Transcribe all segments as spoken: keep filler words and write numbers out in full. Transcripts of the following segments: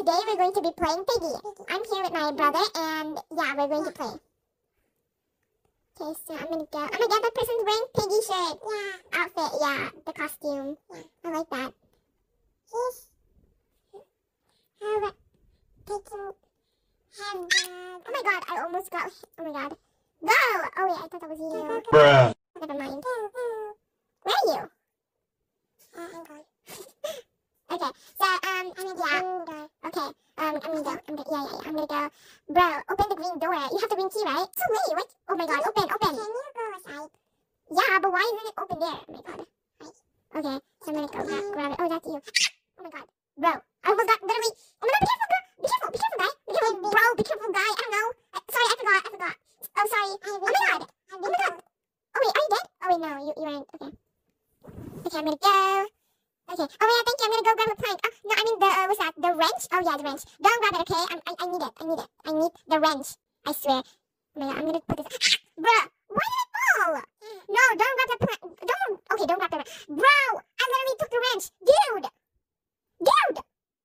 today we're going to be playing Piggy. I'm here with my brother, and yeah, we're going to play. Okay, so I'm gonna go. Oh my god, that person's wearing Piggy shirt. Yeah. Outfit, yeah, the costume. Yeah. I like that. He's have taking have Oh my god, I almost got. Oh my god. Go! Oh wait, I thought that was you. Bruh. Never mind. Where are you? Uh, I'm gone. Okay, so um, I'm gonna yeah. Okay, um, I'm gonna go. I'm gonna, yeah, yeah, yeah. I'm gonna go. Bro, open the green door. You have the green key, right? So wait, what? Oh my god, open, open. Can you go outside? Yeah, but why isn't it open there? Oh my god. Right. Okay, so I'm gonna go grab, grab it. Oh, that's you. Oh my god, bro. I almost got literally. Oh my god, be careful, bro. Be careful, be careful, guy. Be careful, bro. Be careful, guy. I don't know. Uh, sorry, I forgot. I forgot. Oh, sorry. Oh my god. Oh my god. Oh wait, are you dead? Oh wait, no, you you aren't. Okay. Okay, I'm gonna go. Okay. Oh yeah, thank you. I'm gonna go grab a plank. Oh, no, I mean the uh, what's that? The wrench? Oh yeah, the wrench. Don't grab it, okay? I'm, I I need it. I need it. I need the wrench. I swear. Oh my god, I'm gonna put this. Bruh, why did it fall? No, don't grab the plank. Don't. Okay, don't grab the wrench. Bro, I literally took the wrench, dude. Dude.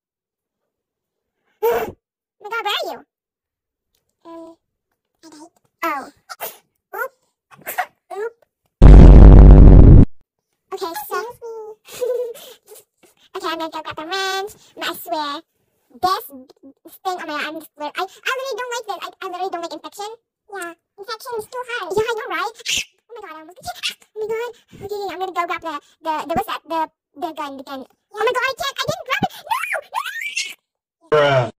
Oh my god, where are you? Um, I died. Oh. Oop. Oop. Okay, so. Okay, I'm gonna go grab the wrench. I swear, this thing. Oh my god, I'm just. I, I literally don't like this. I, I literally don't like infection. Yeah, infection is too hard. Yeah, I know, right? Oh my god, I almost. Oh my god. Okay, okay, I'm gonna go grab the the the what's that? The the gun, the gun. Oh my god, I can't. I didn't grab it. No, no, no. Bruh.